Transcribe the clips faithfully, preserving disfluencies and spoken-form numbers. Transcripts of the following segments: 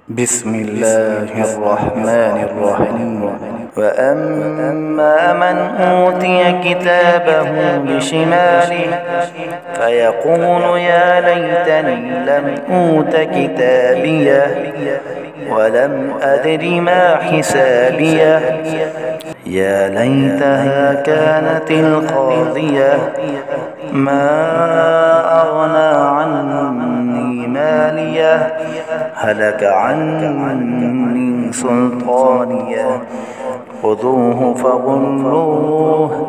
بسم الله الرحمن الرحيم. وأما من أوتي كتابه بشماله فيقول يا ليتني لم أوت كتابيه ولم أدر ما حسابيه يا ليتها كانت القاضية ما أغنى عني ماليه هلك عني سلطانيه خذوه فغلوه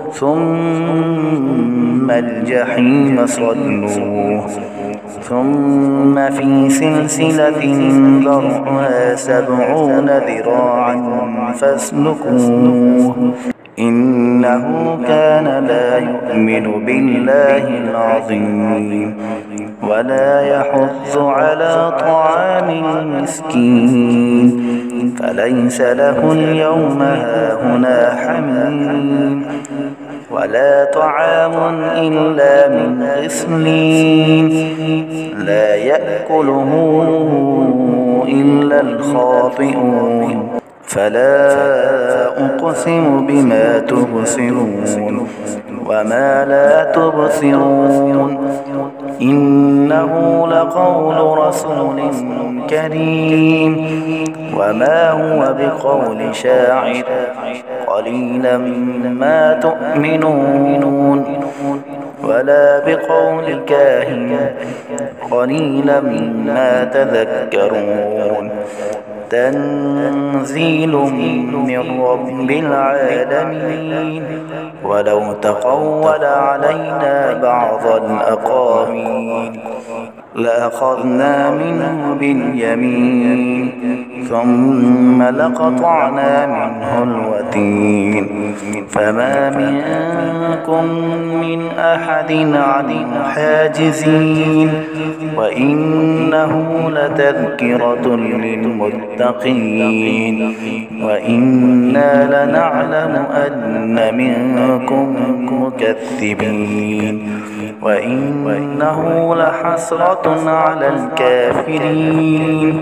ثم الجحيم صلوه ثم في سلسلة ذرعها سبعون ذراعا فاسلكوه إنه كان لا يؤمن بالله العظيم ولا يحض على طعام المسكين فليس له اليوم هاهنا حميم ولا طعام إلا من غسلين لا يأكله إلا الخاطئون فلا أقسم بما تبصرون وما لا تبصرون إنه لقول رسول كريم وما هو بقول شاعر قليلا ما تؤمنون ولا بقول كاهن قليلا ما تذكرون تنزيل من رب العالمين ولو تقول علينا بعض الأقاويل لأخذنا منه باليمين ثم لقطعنا منه الوتين فما منكم من أحد عنه حاجزين وإنه لتذكرة للمتقين وإنا لنعلم أن منكم مكذبين وإنه لحسرة على الكافرين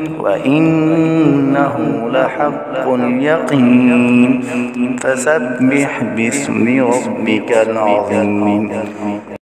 وإنه لحق اليقين فسبح باسم ربك العظيم.